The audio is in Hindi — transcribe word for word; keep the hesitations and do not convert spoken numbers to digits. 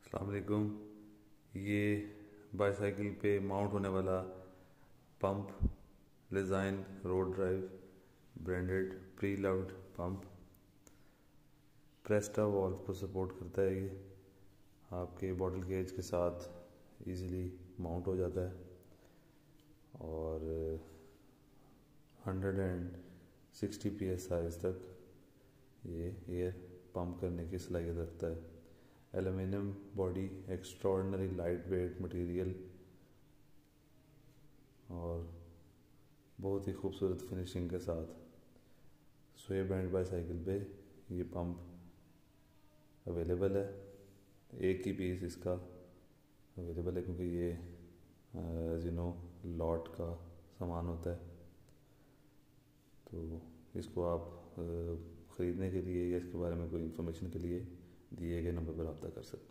अस्सलाम वालेकुम। ये बाईसाइकिल पे माउंट होने वाला pump design road drive branded pre loved pump presta valve को सपोर्ट करता है। ये आपके बॉटल केज के साथ इजीली माउंट हो जाता है और hundred and sixty P S size तक ये एयर पंप करने की सलाहियत रखता है। Aluminium body, extraordinary lightweight material और बहुत ही खूबसूरत फिनिशिंग के साथ स्वे ब्रांड बाईसाइकिल पे ये पंप अवेलेबल है। एक ही पीस इसका अवेलेबल है क्योंकि ये एज यू नो लॉट का सामान होता है। तो इसको आप ख़रीदने के लिए या इसके बारे में कोई इन्फॉर्मेशन के लिए दिए गए नंबर पर रब्ता कर सकते हैं।